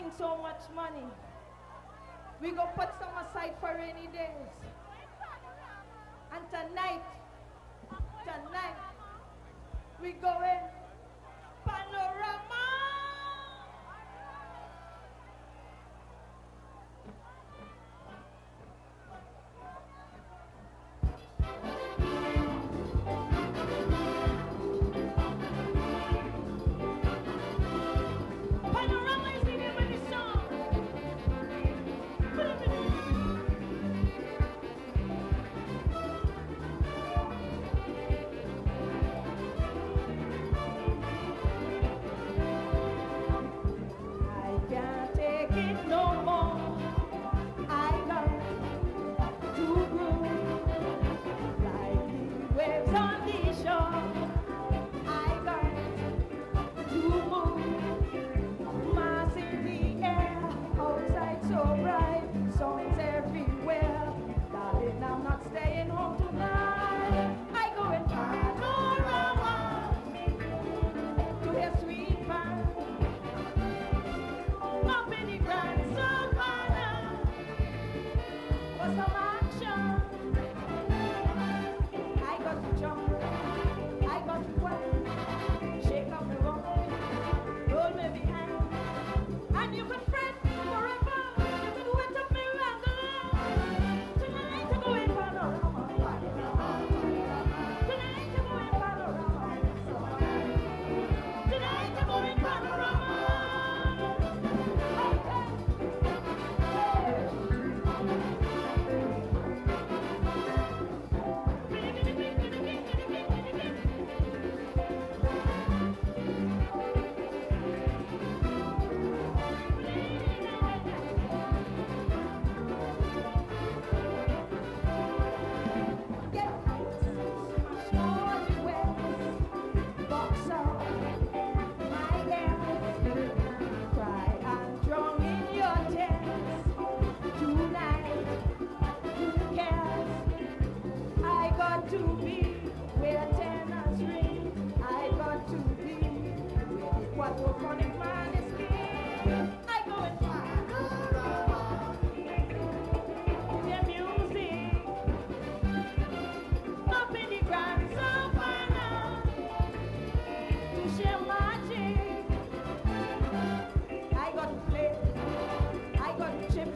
bring so much money. We go put some aside for rainy days. And tonight, we go in Panorama.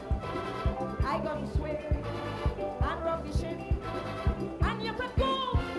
I got to swing and rock the ship, and you could go.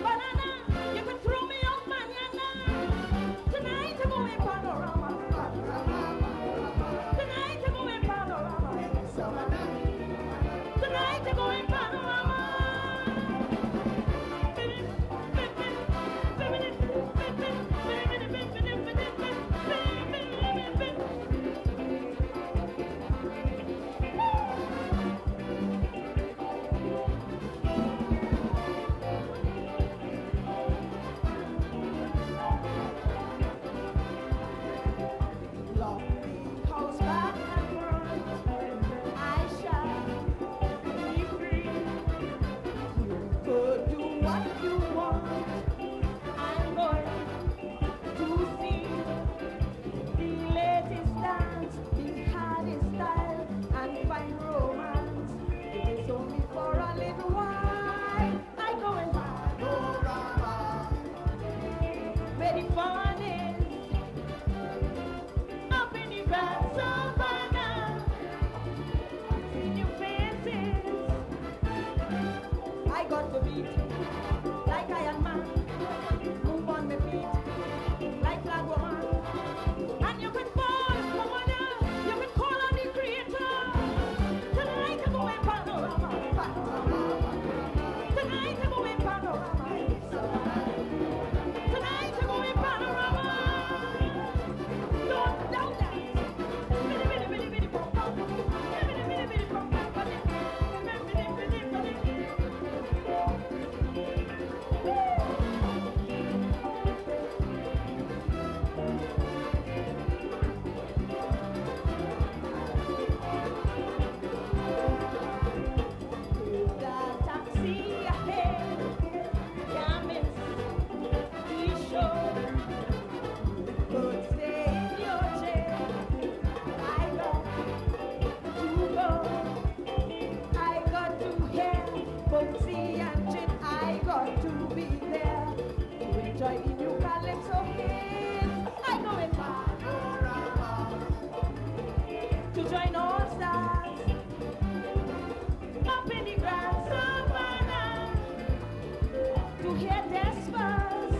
cozy and gin. I got to be there to enjoy the new Calypso hits. I go in Panorama to join all stars up in the grand savannah to hear their spurs.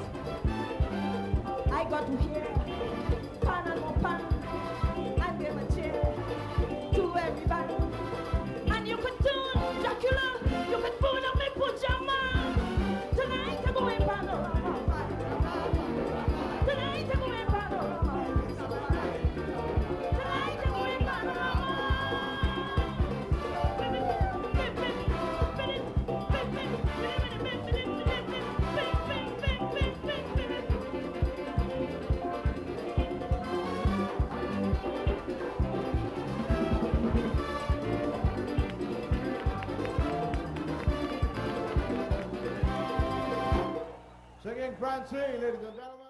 I got to hear Panama and them a cheer to everybody. And you could tune Dracula, you could put up my pajama. Tonight I'm going Panorama. Tonight I'm going Panorama. Tonight I'm going Panorama. Singing Francine, ladies and gentlemen.